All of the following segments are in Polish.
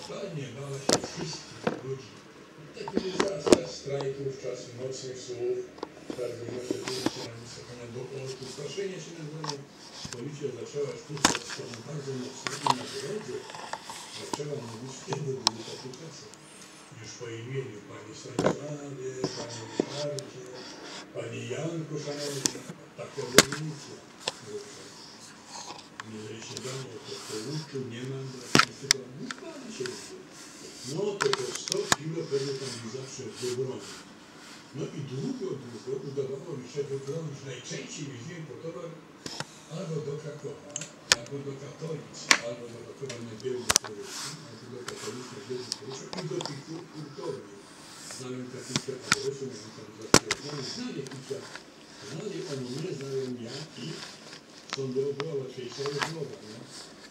totalnie bała się wszystkich ludzi. Taki był czas strajków, czas mocnych słów, bardzo może wyjście na wysokania do orku, straszenie się nawzajem. Policja zaczęła sztuczać bardzo mocno i na drodze zaczęła mówić, kiedy były takie czasy. Już po imieniu, panie Stanisławie, panie Ryszardzie, panie Janku, szanowni, taka definicja. Jeżeli się dało, to po łuczu nie mam, tylko nie pan się lubił. No to po 100 kilo pewnie tam mi zawsze wybronił. No i długo udawało mi się wybronić. Najczęściej jeździłem po towar albo do Krakowa, albo do Katowic, albo do Krakowa na giełdę turystów, albo do katolicznej giełdy turystów i do tych hurtowni. Znałem kilka adresów, miałem tam zatwierdzone, znali oni mnie, znałem ja i sądowo była łatwiejsza rozmowa, nie?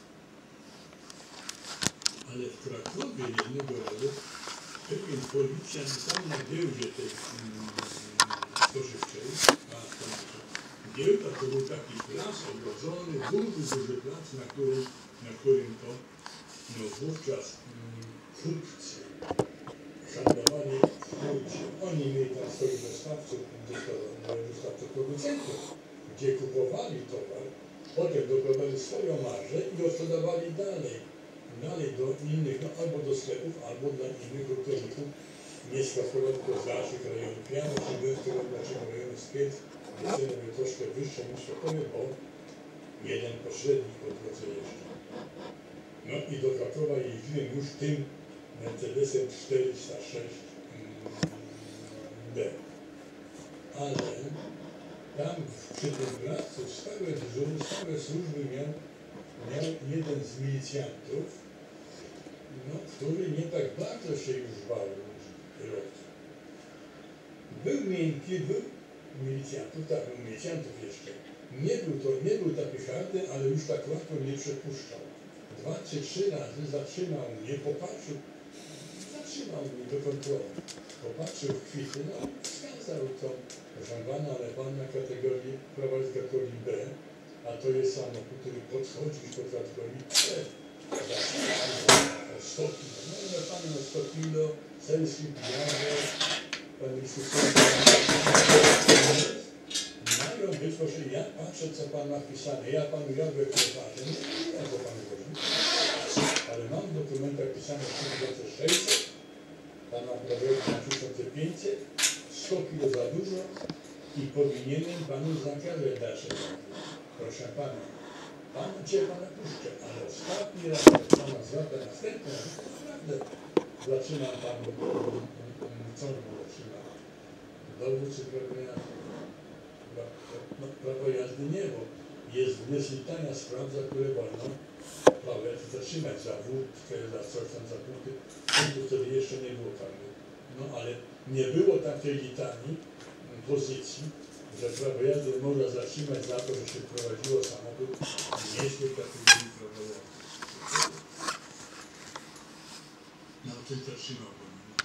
Ale w Krakowie jednego razu pewien policjant tam na giełdzie tej spożywczej, giełda to był taki plac ogrodzony, duży plac, na którym to wówczas kupcy handlowali w hurcie. Oni mieli tam swoich dostawców producentów, gdzie kupowali towar, potem dokładali swoją marżę i odsprzedawali dalej do innych, no, albo do sklepów, albo dla innych hurtowników. Mieszka w porządku z naszych rejonów. Ja muszę byłem w tym naszym rejonie spiec, gdzie ceny były troszkę wyższe niż Krakowie, bo jeden pośrednik po drodze jeszcze. No i do Krakowa jeździłem już tym Mercedesem 406D. Ale tam przy tym placu stałe dyżury, stałe służby miał jeden z milicjantów, no, który nie tak bardzo się już bał kierowców. Był miękki, był milicjantów jeszcze. Nie był taki hardy, ale już tak łatwo nie przepuszczał. 2 czy 3 razy zatrzymał mnie, zatrzymał mnie do kontroli. Popatrzył w kwity, no wskazał to, proszę pana, ale pan na kategorii, prowadzi kategorii B, a to jest samochód, który podchodzi już pod kategorię C. O 100 kilo. No ale pan na 100 kilo, selski, pijany, pan mają być, proszę, ja patrzę, co pan ma wpisane. Ja panu jadę kierowarzem, nie wiem, co pan chodzi. Ale mam w dokumentach pisane 3600, pan ma prawie 3500, 100 kilo za dużo i powinienem panu zakazać dalsze jazdy. Proszę pana, cię pana puszczę, ale ostatni raz, jak pana złapę następny raz, naprawdę zaczynam panu, co było trzyma? Dowód czy prawo jazdy? No, prawo jazdy nie, bo jest litania spraw, za które wolno prawo jazdy zatrzymać, za wódkę, za coś tam, za punkty. Punktów wtedy jeszcze nie było karnych. No ale nie było tam tej litanii pozycji, że prawo jazdy można zatrzymać za to, że się prowadziło samochód nie z tej kategorii prawa jazdy. No to zatrzymałbym.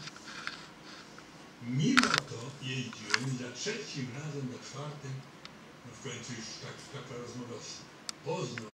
Mimo to jeździłem za 3. razem, za 4. No w końcu już taka rozmowa z Poznań.